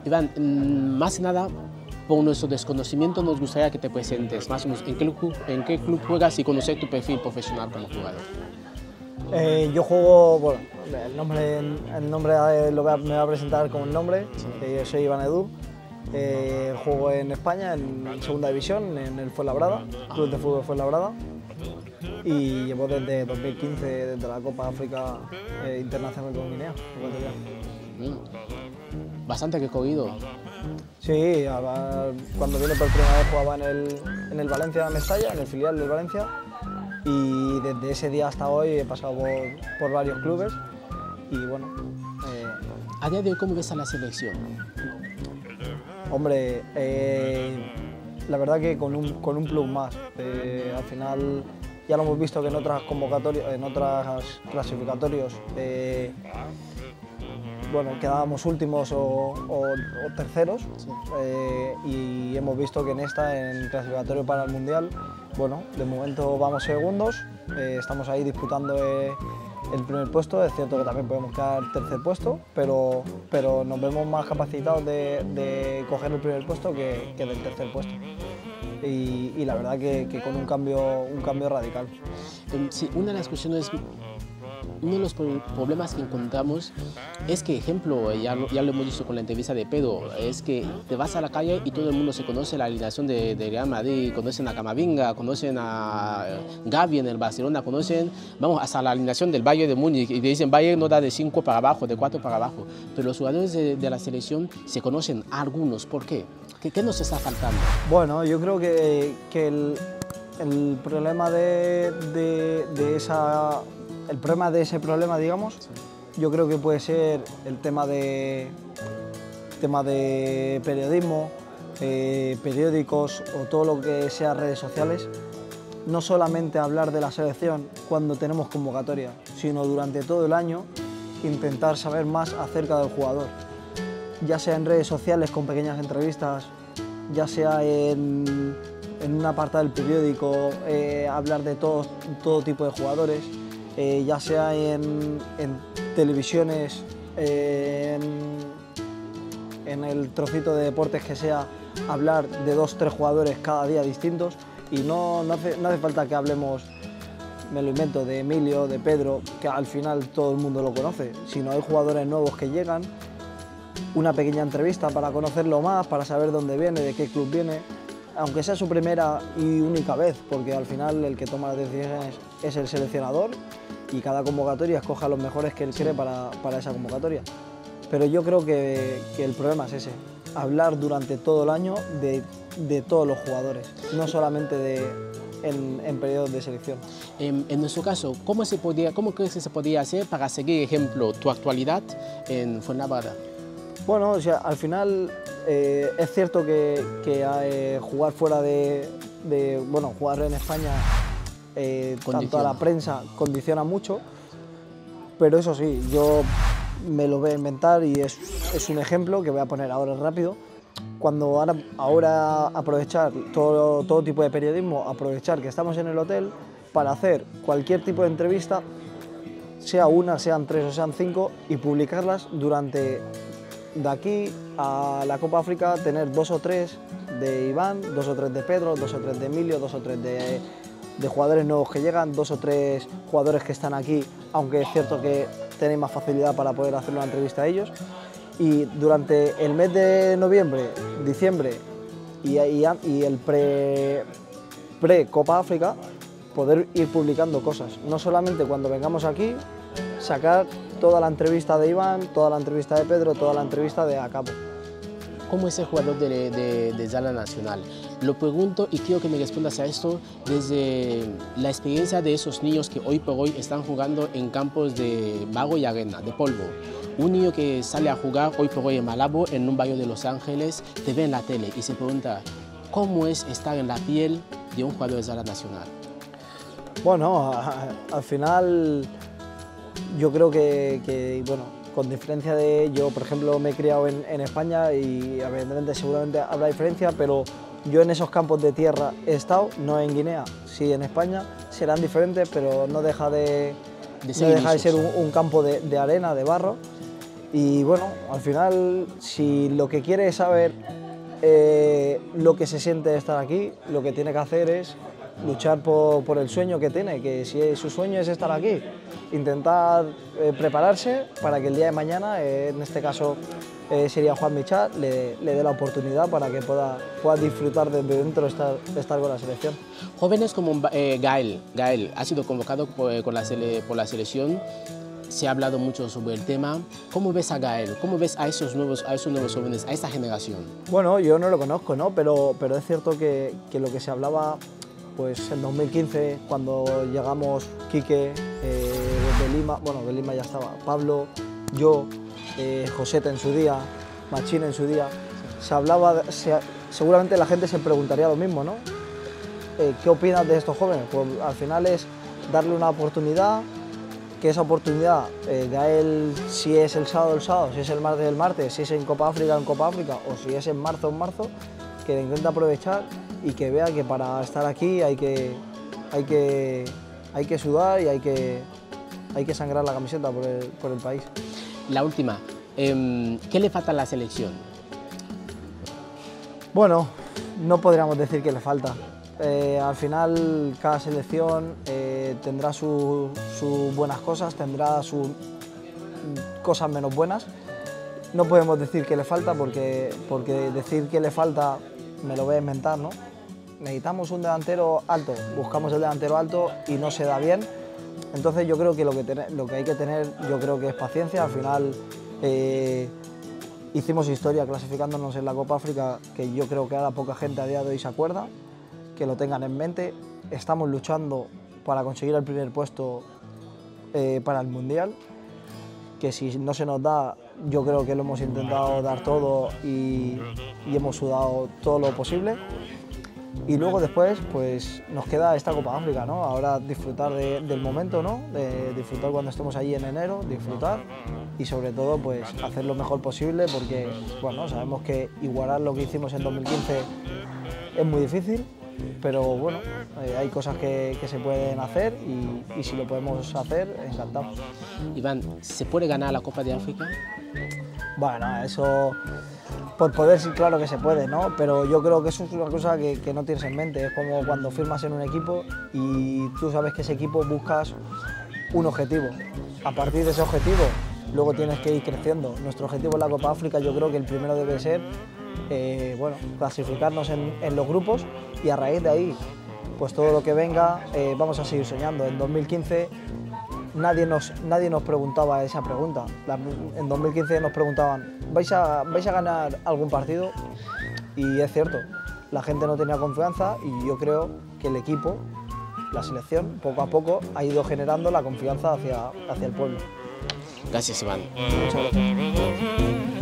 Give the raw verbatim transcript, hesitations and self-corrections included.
Iván, mm, más que nada, por nuestro desconocimiento nos gustaría que te presentes, más o menos, ¿en qué club, en qué club juegas y conocer tu perfil profesional como jugador? Eh, yo juego, bueno, el nombre, el nombre eh, lo voy a, me voy a presentar con el nombre, sí. eh, soy Iván Edu, eh, juego en España en segunda división, en el Fuenlabrada, Club de Fútbol Fuenlabrada, y llevo desde dos mil quince, desde la Copa África eh, Internacional con Guinea. Mm. Bastante recorrido. Sí, cuando vine por primera vez jugaba en el, en el Valencia Mestalla, en el filial del Valencia, y desde ese día hasta hoy he pasado por, por varios clubes y bueno... Eh, ¿A día de hoy cómo ves a la selección? Hombre, eh, la verdad que con un, con un plus más. Eh, al final ya lo hemos visto que en otras convocatorias, en otras clasificatorios, eh, bueno, quedábamos últimos o, o, o terceros, sí. eh, y hemos visto que en esta, en el clasificatorio para el Mundial, bueno, de momento vamos segundos, eh, estamos ahí disputando eh, el primer puesto. Es cierto que también podemos quedar tercer puesto, pero, pero nos vemos más capacitados de, de coger el primer puesto que, que del tercer puesto. Y, y la verdad que, que con un cambio, un cambio radical. Sí, una de las cuestiones, uno de los problemas que encontramos es que, ejemplo, ya lo, ya lo hemos visto con la entrevista de Pedro, es que te vas a la calle y todo el mundo se conoce la alineación de, de Real Madrid, conocen a Camavinga, conocen a Gavi en el Barcelona, conocen, vamos, hasta la alineación del Bayern de Múnich, y te dicen Bayern no da de cinco para abajo, de cuatro para abajo, pero los jugadores de, de la selección se conocen a algunos. ¿Por qué? ¿Qué, qué nos está faltando? Bueno, yo creo que, que el, el problema de, de, de esa... El problema de ese problema, digamos, sí. yo creo que puede ser el tema de, tema de periodismo, eh, periódicos o todo lo que sea redes sociales. No solamente hablar de la selección cuando tenemos convocatoria, sino durante todo el año intentar saber más acerca del jugador. Ya sea en redes sociales con pequeñas entrevistas, ya sea en, en una parte del periódico, eh, hablar de todo, todo tipo de jugadores. Eh, ya sea en, en televisiones, eh, en, en el trocito de deportes que sea, hablar de dos, tres jugadores cada día distintos, y no, no, hace, no hace falta que hablemos, me lo invento, de Emilio, de Pedro, que al final todo el mundo lo conoce, sino hay jugadores nuevos que llegan, una pequeña entrevista para conocerlo más, para saber dónde viene, de qué club viene, aunque sea su primera y única vez, porque al final el que toma las decisiones es el seleccionador y cada convocatoria escoge a los mejores que él cree para, para esa convocatoria. Pero yo creo que, que el problema es ese, hablar durante todo el año de, de todos los jugadores, no solamente de, en, en periodos de selección. En, en nuestro caso, ¿cómo, se podía, ¿cómo crees que se podría hacer para seguir, ejemplo, tu actualidad en Fuenlabrada? Bueno, o sea, al final eh, es cierto que, que eh, jugar fuera de, de, bueno, jugar en España, eh, tanto a la prensa, condiciona mucho, pero eso sí, yo me lo voy a inventar y es, es un ejemplo que voy a poner ahora rápido. Cuando ahora, ahora aprovechar todo, todo tipo de periodismo, aprovechar que estamos en el hotel para hacer cualquier tipo de entrevista, sea una, sean tres o sean cinco, y publicarlas durante, de aquí a la Copa África, tener dos o tres de Iván, dos o tres de Pedro, dos o tres de Emilio, dos o tres de, de jugadores nuevos que llegan, dos o tres jugadores que están aquí, aunque es cierto que tenéis más facilidad para poder hacer una entrevista a ellos. Y durante el mes de noviembre, diciembre y, y, y el pre, pre Copa África, poder ir publicando cosas. No solamente cuando vengamos aquí, sacar toda la entrevista de Iván, toda la entrevista de Pedro, toda la entrevista de Acapo. ¿Cómo es el jugador de, de, de Sala Nacional? Lo pregunto y quiero que me respondas a esto desde la experiencia de esos niños que hoy por hoy están jugando en campos de barro y arena, de polvo. Un niño que sale a jugar hoy por hoy en Malabo, en un barrio de Los Ángeles, te ve en la tele y se pregunta, ¿cómo es estar en la piel de un jugador de Sala Nacional? Bueno, al final yo creo que, que bueno, con diferencia de yo, por ejemplo, me he criado en, en España y evidentemente seguramente habrá diferencia, pero yo en esos campos de tierra he estado, no en Guinea, sí en España, serán diferentes, pero no deja de, de, no deja de ser un, un campo de, de arena, de barro, Y bueno, al final, si lo que quiere es saber eh, lo que se siente estar aquí, lo que tiene que hacer es luchar por, por el sueño que tiene, que si su sueño es estar aquí, intentar eh, prepararse para que el día de mañana, eh, en este caso eh, sería Juan Michat, le, le dé la oportunidad para que pueda, pueda disfrutar desde dentro de estar, de estar con la selección. Jóvenes como eh, Gael, Gael ha sido convocado por, con la sele, por la selección. Se ha hablado mucho sobre el tema. ¿Cómo ves a Gael? ¿Cómo ves a esos nuevos, a esos nuevos jóvenes, a esta generación? Bueno, yo no lo conozco, ¿no? Pero, pero es cierto que, que lo que se hablaba pues, en dos mil quince, cuando llegamos Quique, eh, Belima, bueno, Belima ya estaba, Pablo, yo, eh, Josete en su día, Machín en su día, se hablaba, se, seguramente la gente se preguntaría lo mismo, ¿no? Eh, ¿Qué opinas de estos jóvenes? Pues al final es darle una oportunidad, que esa oportunidad, eh, Gael, si es el sábado, el sábado, si es el martes, el martes, si es en Copa África, en Copa África, o si es en marzo, en marzo, que intente aprovechar y que vea que para estar aquí hay que, hay que, hay que sudar y hay que, hay que sangrar la camiseta por el, por el país. La última, eh, ¿qué le falta a la selección? Bueno, no podríamos decir que le falta. Eh, al final cada selección eh, tendrá sus su buenas cosas, tendrá sus cosas menos buenas. No podemos decir que le falta porque, porque decir que le falta me lo voy a inventar, ¿no? Necesitamos un delantero alto, buscamos el delantero alto y no se da bien. Entonces yo creo que lo que, ten, lo que hay que tener yo creo que es paciencia. Al final eh, hicimos historia clasificándonos en la Copa África, que yo creo que ahora poca gente a día de hoy se acuerda. Que lo tengan en mente. Estamos luchando para conseguir el primer puesto eh, para el Mundial, que si no se nos da, yo creo que lo hemos intentado dar todo y, y hemos sudado todo lo posible. Y luego después pues nos queda esta Copa África, ¿no? Ahora disfrutar de, del momento, ¿no? De disfrutar cuando estemos allí en enero, disfrutar y sobre todo pues hacer lo mejor posible porque bueno, sabemos que igualar lo que hicimos en dos mil quince es muy difícil. Pero bueno, eh, hay cosas que, que se pueden hacer y, y si lo podemos hacer, encantado. Iván, ¿se puede ganar la Copa de África? Bueno, eso por poder sí, claro que se puede, ¿no? Pero yo creo que eso es una cosa que, que no tienes en mente. Es como cuando firmas en un equipo y tú sabes que ese equipo buscas un objetivo. A partir de ese objetivo, luego tienes que ir creciendo. Nuestro objetivo en la Copa África yo creo que el primero debe ser Eh, bueno, clasificarnos en, en los grupos y a raíz de ahí, pues todo lo que venga, eh, vamos a seguir soñando. En dos mil quince nadie nos, nadie nos preguntaba esa pregunta. La, en dos mil quince nos preguntaban, ¿vais a, ¿vais a ganar algún partido? Y es cierto, la gente no tenía confianza y yo creo que el equipo, la selección, poco a poco ha ido generando la confianza hacia, hacia el pueblo. Gracias, Iván. Muchas gracias.